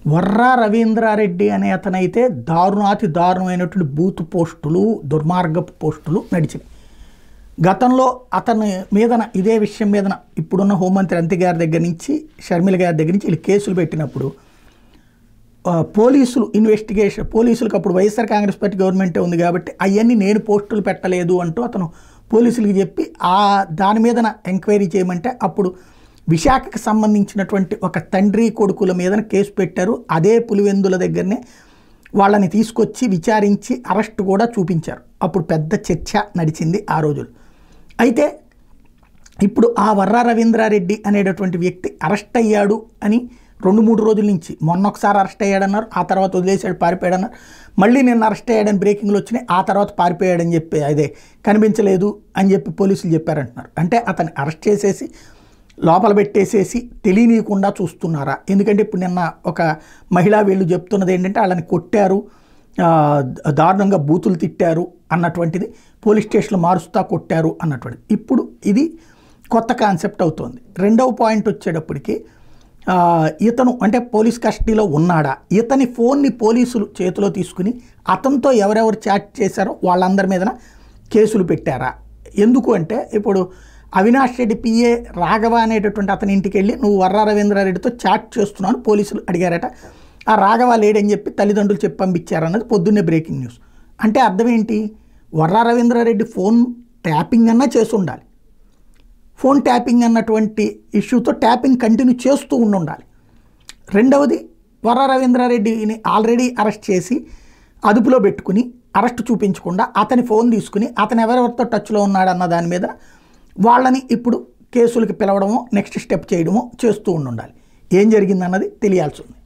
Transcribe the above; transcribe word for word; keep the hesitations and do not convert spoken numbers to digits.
వర్రా రవీంద్రారెడ్డి అనే అతనైతే దారుణాతి దారుణమైనటువంటి బూత్ పోస్టులు దుర్మార్గపు పోస్టులు నడిచినాయి. గతంలో అతని మీదన ఇదే విషయం మీదన ఇప్పుడున్న హోంమంత్రి అంతి గారి దగ్గర నుంచి షర్మిల గారి దగ్గర నుంచి వీళ్ళు కేసులు పెట్టినప్పుడు పోలీసులు ఇన్వెస్టిగేషన్ పోలీసులకు అప్పుడు వైఎస్ఆర్ కాంగ్రెస్ పార్టీ గవర్నమెంటే ఉంది కాబట్టి అవన్నీ నేను పోస్టులు పెట్టలేదు అంటూ అతను పోలీసులకు చెప్పి ఆ దాని మీదన ఎంక్వైరీ చేయమంటే అప్పుడు విశాఖకు సంబంధించినటువంటి ఒక తండ్రి కొడుకుల మీదన కేసు పెట్టారు. అదే పులివెందుల దగ్గరనే వాళ్ళని తీసుకొచ్చి విచారించి అరెస్ట్ కూడా చూపించారు. అప్పుడు పెద్ద చర్చ నడిచింది ఆ రోజులు. అయితే ఇప్పుడు ఆ వర్రా రవీంద్రారెడ్డి అనేటటువంటి వ్యక్తి అరెస్ట్ అయ్యాడు అని రెండు మూడు రోజుల నుంచి మొన్న ఒకసారి అరెస్ట్ అయ్యాడన్నారు, ఆ తర్వాత వదిలేసాడు పారిపోయాడన్నారు, మళ్ళీ నిన్న అరెస్ట్ అయ్యాడని బ్రేకింగ్లు వచ్చినాయి, ఆ తర్వాత పారిపోయాడని చెప్పి అదే కనిపించలేదు అని చెప్పి పోలీసులు చెప్పారంటున్నారు. అంటే అతన్ని అరెస్ట్ చేసేసి లోపల పెట్టేసేసి తెలియనీయకుండా చూస్తున్నారా? ఎందుకంటే ఇప్పుడు నిన్న ఒక మహిళా వీళ్ళు చెప్తున్నది ఏంటంటే వాళ్ళని కొట్టారు, దారుణంగా బూతులు తిట్టారు అన్నటువంటిది, పోలీస్ స్టేషన్లో మారుస్తా కొట్టారు అన్నటువంటిది. ఇప్పుడు ఇది కొత్త కాన్సెప్ట్ అవుతోంది. రెండవ పాయింట్ వచ్చేటప్పటికి ఇతను అంటే పోలీస్ కస్టడీలో ఉన్నాడా, ఇతని ఫోన్ని పోలీసులు చేతిలో తీసుకుని అతనితో ఎవరెవరు చాట్ చేశారో వాళ్ళందరి మీదన కేసులు పెట్టారా? ఎందుకు అంటే ఇప్పుడు అవినాష్ రెడ్డి పిఏ రాఘవ అనేటటువంటి అతని ఇంటికి వెళ్ళి నువ్వు వర్రా రవీంద్రారెడ్డితో చాట్ చేస్తున్నాను పోలీసులు అడిగారట. ఆ రాఘవ లేడని చెప్పి తల్లిదండ్రులు చెప్పి పంపించారన్నది పొద్దున్నే బ్రేకింగ్ న్యూస్. అంటే అర్థం ఏంటి? వర్రా రవీంద్రారెడ్డి ఫోన్ ట్యాపింగ్ అన్నా చేసి ఉండాలి. ఫోన్ ట్యాపింగ్ అన్నటువంటి ఇష్యూతో ట్యాపింగ్ కంటిన్యూ చేస్తూ ఉండి ఉండాలి. రెండవది వర్రా రవీంద్రారెడ్డిని ఆల్రెడీ అరెస్ట్ చేసి అదుపులో పెట్టుకుని అరెస్ట్ చూపించకుండా అతని ఫోన్ తీసుకుని అతను ఎవరెవరితో టచ్లో ఉన్నాడన్న దాని మీద వాళ్ళని ఇప్పుడు కేసులకి పిలవడమో నెక్స్ట్ స్టెప్ చేయడమో చేస్తూ ఉండాలి. ఏం జరిగిందన్నది తెలియాల్సి ఉంది.